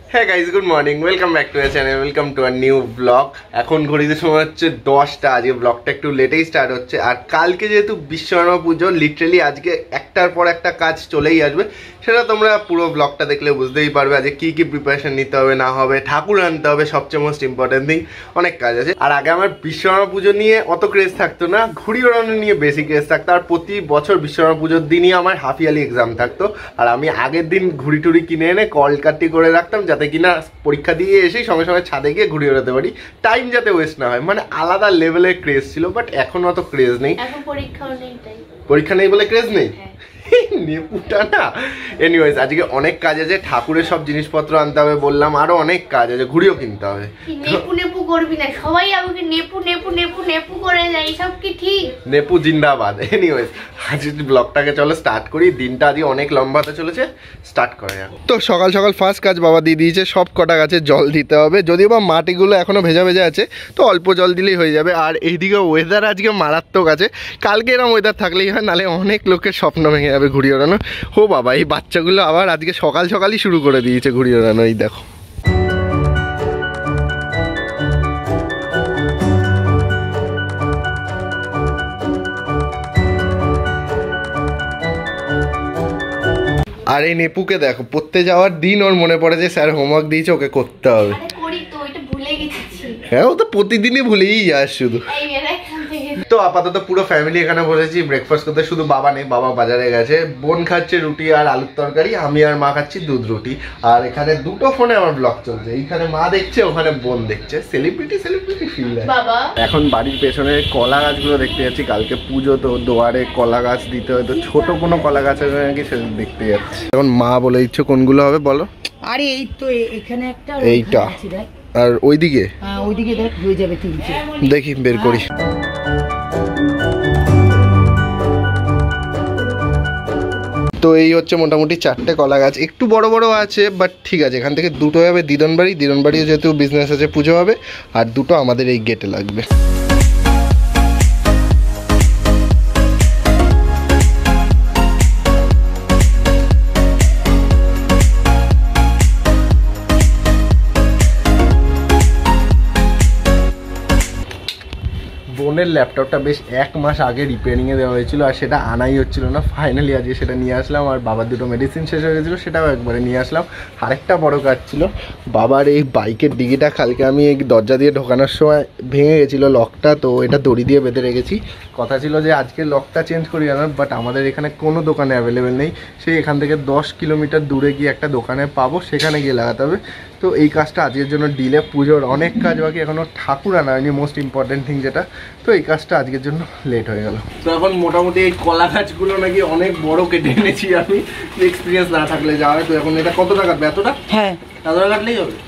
হ্যাঁ guys, good morning, welcome back to our channel, welcome to our new blog. এখন ঘড়িতে সময় হচ্ছে 10টা। আজকে ব্লগটা একটু লেটেই স্টার্ট হচ্ছে। আর কালকে যেহেতু বিশ্বকর্মা পুজো, লিটারেলি আজকে একটার পর একটা কাজ চলেই আসবে। সেটা তোমরা পুরো ব্লগটা দেখলে বুঝতেই পারবে আজকে কী কী প্রিপারেশন নিতে হবে না হবে, ঠাকুর আনতে হবে, সবচেয়ে মোস্ট ইম্পর্টেন্ট থিং, অনেক কাজ আছে। আর আগে আমার বিশ্বকর্মা পুজো নিয়ে অত ক্রেজ থাকতো না, ঘুড়ি ওড়ানো নিয়ে বেশি ক্রেজ থাকতো। আর প্রতি বছর বিশ্বকর্মা পুজোর দিনই আমার হাফ ইয়ারলি এক্সাম থাকতো। আর আমি আগের দিন ঘুড়ি টুড়ি কিনে এনে কলকাটি করে রাখতাম, যাতে কিনা পরীক্ষা দিয়ে এসেই সঙ্গে সঙ্গে ছাদে গিয়ে ঘুড়ি ওড়াতে পারি, টাইম যাতে ওয়েস্ট না হয়। মানে আলাদা লেভেলের ক্রেজ ছিল, বাট এখন অত ক্রেজ নেই। পরীক্ষা নেই বলে ক্রেজ নেই। নেপুটা না। এনিওয়েজ, আজকে অনেক কাজ আছে, ঠাকুরের সব জিনিসপত্র আনতে হবে বললাম, আরো অনেক কাজ আছে, ঘুড়িও কিনতে হবে। নেপু নেপু করবি না, সবাই আমাকে নেপু নেপু নেপু নেপু করে যায়, সব কি ঠিক? নেপু জিন্দাবাদ। এনিওয়েজ, আজকে ব্লগটাকে চলো স্টার্ট করি। দিনটা আজকে অনেক লম্বা হতে চলেছে, স্টার্ট করা যাক। তো সকাল সকাল ফার্স্ট কাজ বাবা দিয়ে দিয়েছে, সব কটা গাছে জল দিতে হবে। যদিও বা মাটিগুলো এখনো ভেজা ভেজা আছে, তো অল্প জল দিলেই হয়ে যাবে। আর এইদিকে ওয়েদার আজকে মারাত্মক আছে। কালকে এরকম ওয়েদার থাকলেই হয়, নাহলে অনেক লোকের স্বপ্ন ভেঙে যাবে ঘুড়ি ওড়ানো। ও বাবা, এই বাচ্চাগুলো আবার আজকে সকাল সকালই শুরু করে দিয়েছে ঘুড়ি ওড়ানো। এই দেখো, আর এই নেপুকে দেখো, পড়তে যাওয়ার দিন ওর মনে পড়ে যে স্যার হোমওয়ার্ক দিয়েছে, ওকে করতে হবে। হ্যাঁ, ও তো প্রতিদিনই ভুলেই যাস শুধু। তো আপাতত পুরো ফ্যামিলি এখানে বসেছি ব্রেকফাস্ট করতে। শুধু বাবা নেই, বাবা বাজারে গেছে। বোন খাচ্ছে রুটি আর আলুর তরকারি, আমি আর মা খাচ্ছি দুধ রুটি। আর এখানে দুটো ফোনে আমার ব্লগ চলছে, এইখানে মা দেখছে, ওখানে বোন দেখছে। সেলিব্রিটি ফিল হয়। এখন বাড়ির পেছনে কলা গাছগুলো দেখতে যাচ্ছি। কালকে পুজো, তো দুয়ারে কলা গাছ দিতে হয়, তো ছোট কোনো কলা গাছ আছে নাকি সেটা দেখতে যাচ্ছি। এখন মা বলে দিচ্ছে কোনগুলো হবে বলো। আরে এই তো এখানে একটা, এইটা আর ওইদিকে, ওইদিকে দেখ হয়ে যাবে তিনটে। দেখি বের করি। তো এই হচ্ছে মোটামুটি 4টে কলা গাছ, একটু বড় বড় আছে, বাট ঠিক আছে। এখান থেকে দুটো যাবে দিদনবাড়ি, দিদনবাড়িও যেহেতু বিজনেস আছে পুজো হবে, আর দুটো আমাদের এই গেটে লাগবে। বোনের ল্যাপটপটা বেশ 1 মাস আগে রিপেয়ারিংয়ে দেওয়া হয়েছিল, আর সেটা আনাই হচ্ছিল না। ফাইনালি আজকে সেটা নিয়ে আসলাম। আর বাবার দুটো মেডিসিন শেষ হয়ে গেছিলো, সেটাও একবারে নিয়ে আসলাম। আরেকটা বড় কাজ ছিল, বাবার এই বাইকের ডিগিটা কালকে আমি এই দরজা দিয়ে ঢোকানোর সময় ভেঙে গেছিলো লকটা, তো এটা দড়ি দিয়ে বেঁধে রেখেছি। কথা ছিল যে আজকে লকটা চেঞ্জ করি আনার, বাট আমাদের এখানে কোনো দোকানে অ্যাভেলেবেল নেই। সেই এখান থেকে 10 কিলোমিটার দূরে গিয়ে একটা দোকানে পাবো, সেখানে গিয়ে লাগাতে হবে। তো এই কাজটা আজকের জন্য ডিলে। পুজোর অনেক কাজ বাকি, এখনও ঠাকুর আনা হয়নি, মোস্ট ইম্পর্টেন্ট থিং যেটা। তো এই কাজটা আজকের জন্য লেট হয়ে গেল। তো এখন মোটামুটি এই কলা গাছগুলো নাকি অনেক বড় কেটে এনেছি আমি, এক্সপিরিয়েন্স না থাকলে যাওয়া হয়। তো এখন এটা কত টাকা কাটবে? এতটা? হ্যাঁ, এতটা কাটলেই হবে।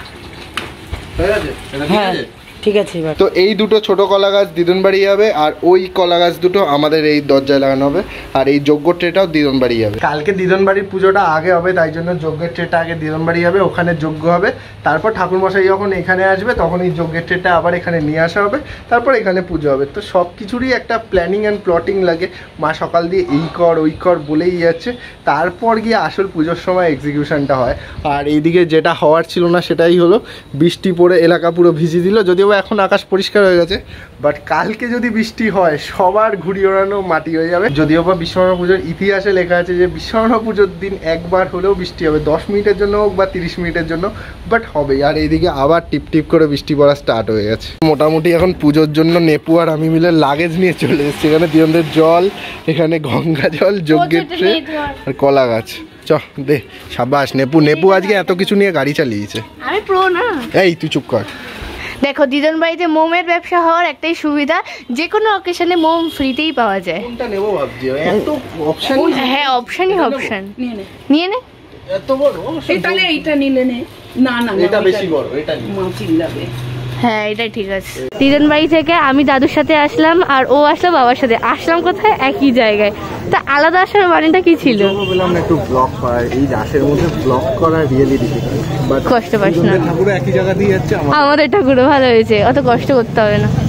ঠিক আছে, এটা ঠিক আছে। ঠিক আছে। তো এই দুটো ছোট কলা গাছ দিদনবাড়ি যাবে, আর ওই কলা গাছ দুটো আমাদের এই দরজায় লাগানো হবে। আর এই যজ্ঞ ট্রেটাও দিদনবাড়ি যাবে। কালকে দিদনবাড়ির পুজোটা আগে হবে, তাই জন্য যজ্ঞের ট্রেটা আগে দিদনবাড়ি যাবে, ওখানে যজ্ঞ হবে। তারপর ঠাকুরমশাই যখন এখানে আসবে, তখন এই যজ্ঞের ট্রেটা আবার এখানে নিয়ে আসা হবে, তারপর এখানে পুজো হবে। তো সব কিছুরই একটা প্ল্যানিং অ্যান্ড প্লটিং লাগে। মা সকাল দিয়ে এই কর ওই কর বলেই যাচ্ছে, তারপর গিয়ে আসল পুজোর সময় এক্সিকিউশনটা হয়। আর এইদিকে যেটা হওয়ার ছিল না সেটাই হলো, বৃষ্টি পড়ে এলাকা পুরো ভিজিয়ে দিল। যদিও এখন আকাশ পরিষ্কার হয়ে গেছে, বাট কালকে যদি বৃষ্টি হয় সবার ঘুড়ি ওড়ানো মাটি হয়ে যাবে। যদিও বা বিশ্বকর্মা পুজোর ইতিহাসে লেখা আছে যে বিশ্বকর্মা পুজোর দিন একবার হলেও বৃষ্টি হবে, 10 মিনিটের জন্য হোক বা 30 মিনিটের জন্য, বাট হবে। আর এইদিকে আবার টিপ টিপ করে বৃষ্টি পড়া স্টার্ট হয়ে গেছে। মোটামুটি এখন পুজোর জন্য নেপু আর আমি মিলে লাগেজ নিয়ে চলে এসেছি। এখানে দিয়ন্দের জল, এখানে গঙ্গা জল, যজ্ঞের ট্রে আর কলা গাছ। চ দে, সাবাস নেপু। নেপু আজকে এত কিছু নিয়ে গাড়ি চালিয়েছে। আমি প্রো না। এই তুই চুপ কর। দেখো, দিদনবাড়িতে মোমের ব্যবসা হওয়ার একটাই সুবিধা, যে কোনো অকেশনে মোম ফ্রিতেই পাওয়া যায়। কোনটা নেব ভাবছি, এত অপশন। হ্যাঁ, অপশনই অপশন। নিয়ে নে। এত বড়? তাহলে এইটা নিলে নে। না না, এটা বেশি বড়, এটা নিয়ে মা চিল্লাবে। হ্যাঁ, এটাই ঠিক আছে। দিদনবাড়ি থেকে আমি দাদুর সাথে আসলাম, আর ও আসলো বাবার সাথে। আসলাম কোথায়? একই জায়গায়। তা আলাদা আসার মানেটা কি ছিল? বললাম একটু ব্লগ করা, এই রাশের মধ্যে ব্লগ করা রিয়েলি ডিফিকাল্ট। বাট কষ্ট পাস না, ঠাকুর একই জায়গা দিয়ে যাচ্ছে। আমাদের ঠাকুরও ভালো হয়েছে, অত কষ্ট করতে হবে না।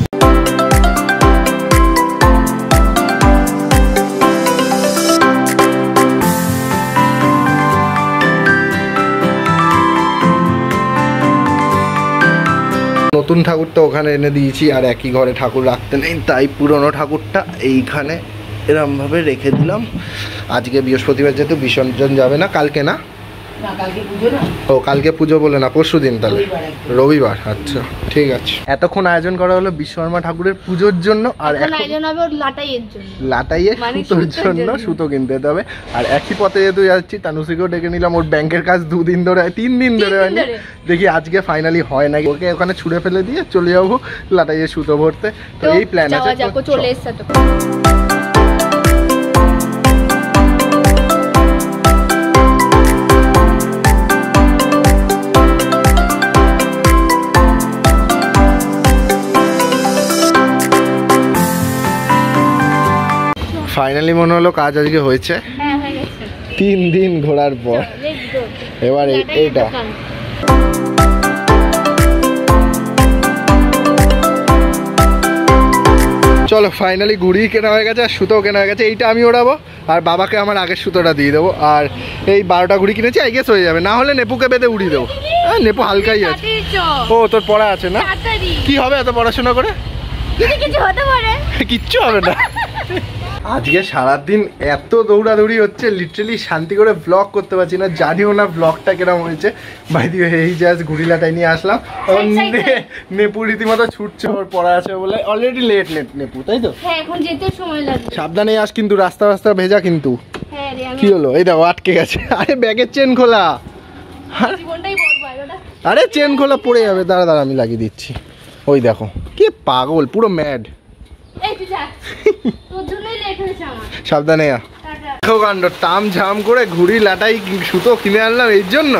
নতুন ঠাকুরটা ওখানে এনে দিয়েছি, আর একই ঘরে ঠাকুর রাখতে নেই, তাই পুরনো ঠাকুরটা এইখানে এরমভাবে রেখে দিলাম। আজকে বৃহস্পতিবার যেহেতু বিসর্জন যাবে না, কালকে না, ও কালকে পুজো বলে না, পরশু দিন, তাহলে রবিবার। আচ্ছা ঠিক আছে। এতক্ষণ আয়োজন করা হলো বিশ্বকর্মা ঠাকুরের পুজোর জন্য, আর এখন আয়োজন হবে ওর লাটাইয়ের জন্য, লাটাইয়ের সুতোর জন্য সুতো কিনতে যেতে হবে। আর একই পথে যেহেতু যাচ্ছি, তানুশ্রীকেও ডেকে নিলাম, ওর ব্যাংকের কাজ 2 দিন ধরে, 3 দিন ধরে হয়নি, দেখি আজকে ফাইনালি হয় নাকি। ওকে ওখানে ছুঁড়ে ফেলে দিয়ে চলে যাবো লাটাইয়ের সুতো ভরতে। তো এই প্ল্যান আছে। চলে এসছে তো। ফাইনালি মনে হলো কাজ আজকে হয়েছে, 3 দিন ঘোরার পর। এবার এইটা চলো, ফাইনালি ঘুড়ি কেনা হয়ে গেছে আর সুতো কেনা হয়ে গেছে। এইটা আমি ওড়াবো আর বাবাকে আমার আগের সুতোটা দিয়ে দেবো। আর এই 12টা ঘুড়ি কিনেছি, আই গেস হয়ে যাবে, না হলে নেপুকে বেঁধে উড়িয়ে দেবো। নেপু হালকাই আছে। ও তোর পড়া আছে না? কি হবে এত পড়াশোনা করে? কিচ্ছু হবে না। আজকে সারাদিন এত দৌড়াদৌড়ি হচ্ছে, লিটারালি শান্তি করে ব্লগ করতে পারছি না। জানিও না ব্লগটা কিরকম হয়েছে। বাইদি এই জাস্ট ঘুড়িলাটাই নিয়ে আসলাম, নেপু রীতিমতো ছুটছে, ওর পড়া আছে বলে। অলরেডি লেট নেপু, তাই তো? এখন যেতে সময় লাগবে। সাবধানে আস কিন্তু, রাস্তা ভেজা কিন্তু। কি হলো? এই দেখো আটকে গেছে। আরে ব্যাগের চেন খোলা। আরে চেন খোলা পড়ে যাবে, দাঁড়া আমি লাগিয়ে দিচ্ছি। ওই দেখো কি পাগল, পুরো ম্যাড। সাবধানে দেখো কাণ্ড, তাম ঝাম করে ঘুড়ি লাটাই সুতো কিনে আনলাম এই জন্য।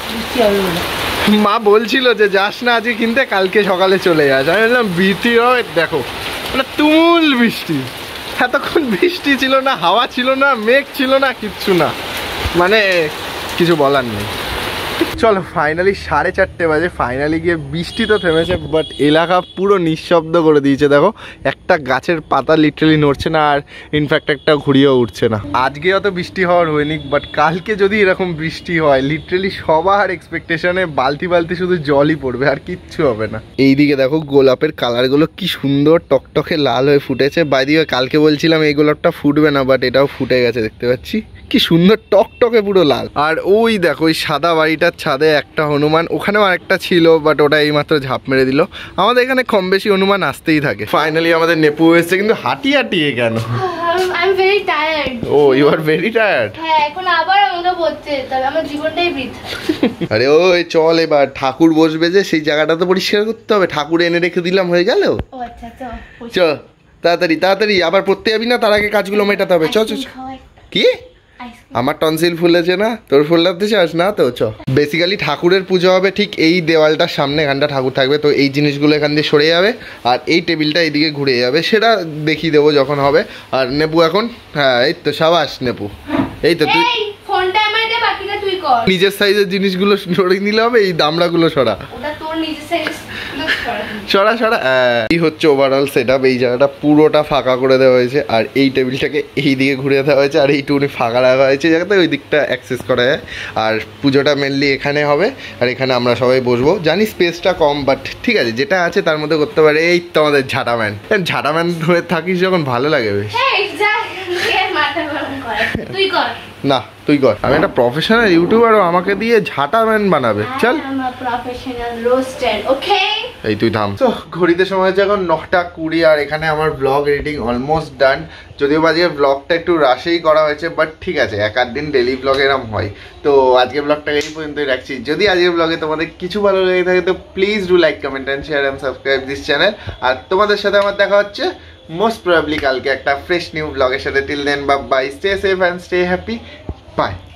মা বলছিল যে যাস না আজকে কিনতে, কালকে সকালে চলে যাস। আমি বললাম বৃষ্টি হয়, দেখো মানে তুমুল বৃষ্টি। এতক্ষণ বৃষ্টি ছিল না, হাওয়া ছিল না, মেঘ ছিল না, কিচ্ছু না, মানে কিছু বলার নেই। চলো ফাইনালি 4:30 বাজে, ফাইনালি গিয়ে বৃষ্টি তো থেমেছে, বাট এলাকা পুরো নিঃশব্দ করে দিয়েছে। দেখো একটা গাছের পাতা লিটারালি নড়ছে না, আর ইনফ্যাক্ট একটা ঘুড়িও উঠছে না। আজকে অত বৃষ্টি হওয়ার হয়নি, বাট কালকে যদি এরকম বৃষ্টি হয়, লিটারালি সবার এক্সপেকটেশনে বালতি বালতি শুধু জলই পড়বে, আর কিচ্ছু হবে না। এইদিকে দেখো গোলাপের কালারগুলো কি সুন্দর টকটকে লাল হয়ে ফুটেছে। বাইদিকে কালকে বলছিলাম এই গোলাপটা ফুটবে না, বাট এটাও ফুটে গেছে, দেখতে পাচ্ছি কি সুন্দর টকটকে পুরো লাল। আর ওই দেখো ওই সাদা বাড়িটার ছাদে একটা হনুমান, ওখানেও আরেকটা ছিল, বাট ওটা এইমাত্র ঝাঁপ মেরে দিল। আমাদের এখানে কম বেশি হনুমান আসতেই থাকে। ফাইনালি আমাদের নেপু এসেছে, কিন্তু হাঁটিয়ে কেন? I'm very tired. Oh, you are very tired. হ্যাঁ, এখন আবার আমাকে বলতে যেতে হবে, আমার জীবনটাই বৃথা। আরে ওই চল, এবার ঠাকুর বসবে যে সেই জায়গাটা তো পরিষ্কার করতে হবে। ঠাকুর এনে রেখে দিলাম, হয়ে গেল। ও আচ্ছা, চ তাড়াতাড়ি আবার পড়তে যাবি না, তার আগে কাজগুলো মেটাতে হবে। চ কি আমার টনসিল ফুলেছে না, তোর ফুলতে চাস না তো? চ। বেসিক্যালি ঠাকুরের পুজো হবে ঠিক এই দেওয়ালটার সামনে, এখানটা ঠাকুর থাকবে, তো এই জিনিসগুলো এখান দিয়ে সরে যাবে, আর এই টেবিলটা এইদিকে ঘুরে যাবে, সেটা দেখিয়ে দেবো যখন হবে। আর নেপু এখন, হ্যাঁ এই তো সাবাস নেপু, এই তো তুই ফোনটা আমায় দে, বাকিটা তুই কর। নিজের সাইজের জিনিসগুলো সরিয়ে নিলে হবে, এই দামড়াগুলো সরা। ওটা তোর নিজের সাইজ, সরা। এই হচ্ছে ওভারঅল সেটআপ। এই জায়গাটা পুরোটা ফাঁকা করে দেওয়া হয়েছে, আর এই টেবিলটাকে এই দিকে ঘুরে দেওয়া হয়েছে, আর এইটুকুনি ফাঁকা রাখা হয়েছে যাতে ওই দিকটা অ্যাক্সেস করা যায়। আর পুজোটা মেনলি এখানে হবে, আর এখানে আমরা সবাই বসবো। জানি স্পেসটা কম, বাট ঠিক আছে, যেটা আছে তার মধ্যে করতে পারে। এই তো আমাদের ঝাঁটাম্যান হয়ে থাকিস যখন, ভালো লাগে বেশ। না তুই কর, আমি একটা প্রফেশনাল ইউটিউবার, আমাকে দিয়ে ঝাঁটাম্যান বানাবে। চল এই তুই থাম। তো ঘড়িতে সময় হচ্ছে এখন 9:20, আর এখানে আমার ব্লগ এডিটিং অলমোস্ট ডান। যদিও আজকে ব্লগটা একটু রাশেই করা হয়েছে, বাট ঠিক আছে, 1-8 দিন ডেলি ব্লগ এরম হয়। তো আজকে ব্লগটা এই পর্যন্তই রাখছি। যদি আজকের ব্লগে তোমাদের কিছু ভালো লেগে থাকে তো please do like, comment and share and subscribe this channel. আর তোমাদের সাথে আমার দেখা হচ্ছে মোস্ট প্রবাবলি কালকে একটা ফ্রেশ নিউ ব্লগের সাথে। Till then bye, stay safe and stay happy, by.